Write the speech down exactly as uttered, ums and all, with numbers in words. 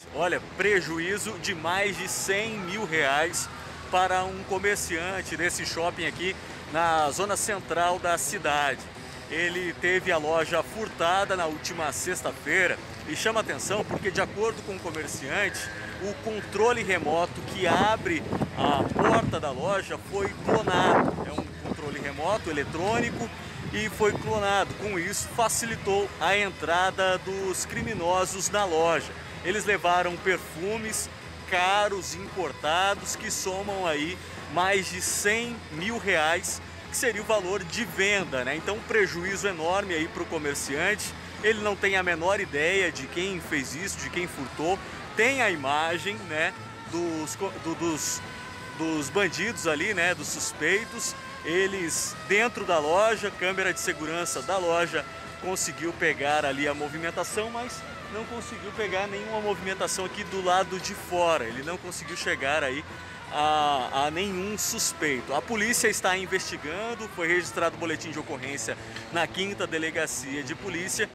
Olha, prejuízo de mais de cem mil reais para um comerciante desse shopping aqui na zona central da cidade. Ele teve a loja furtada na última sexta-feira e chama atenção porque, de acordo com o comerciante, o controle remoto que abre a porta da loja foi clonado. É um controle remoto eletrônico e foi clonado. Com isso, facilitou a entrada dos criminosos na loja. Eles levaram perfumes caros, importados, que somam aí mais de cem mil reais, que seria o valor de venda, né? Então, um prejuízo enorme aí para o comerciante. Ele não tem a menor ideia de quem fez isso, de quem furtou. Tem a imagem, né, dos, do, dos, dos bandidos ali, né, dos suspeitos. Eles dentro da loja, câmera de segurança da loja conseguiu pegar ali a movimentação, mas não conseguiu pegar nenhuma movimentação aqui do lado de fora. Ele não conseguiu chegar aí a, a nenhum suspeito. A polícia está investigando, foi registrado boletim de ocorrência na quinta Delegacia de Polícia